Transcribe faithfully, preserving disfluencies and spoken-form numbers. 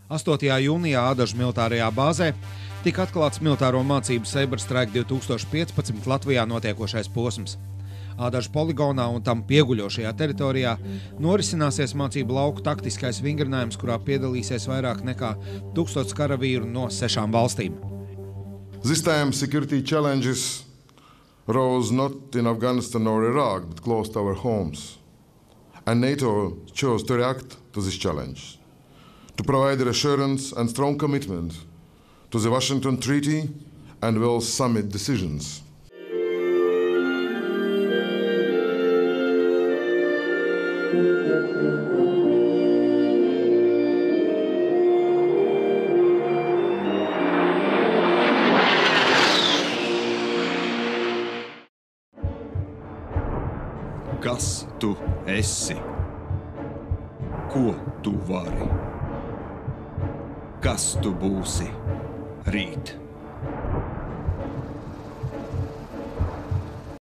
astotajā jūnijā Ādažu militārajā bāzē tika atklāts militāro mācību Cyberstrike divi tūkstoši piecpadsmit Latvijā notiekošais posms. Ādažu poligonā un tam pieguļošajā teritorijā norisināsies mācību lauku taktiskais vingrinājums, kurā piedalīsies vairāk nekā tūkstots karavīru no sešām valstīm. This time security challenges rose not in Afghanistan or Iraq, but close to our homes. And NATO chose to react to this challenge, to provide reassurance and strong commitment to the Washington Treaty and Wales Summit decisions. Kas tu esi? Ko tu vari? Kas tu būsi rīt?